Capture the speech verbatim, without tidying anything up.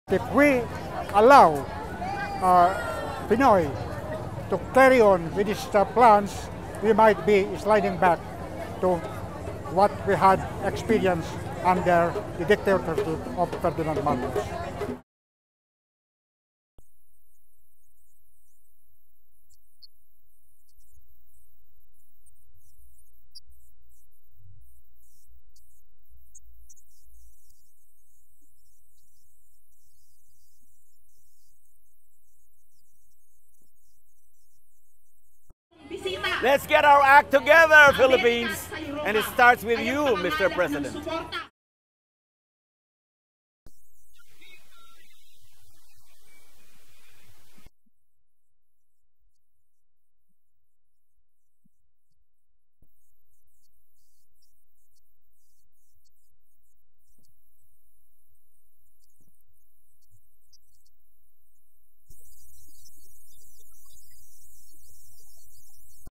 If we allow uh, Pinoy to carry on with these uh, plans, we might be sliding back to what we had experienced under the dictatorship of Ferdinand Marcos. Let's get our act together, Philippines. And it starts with you, Mister President.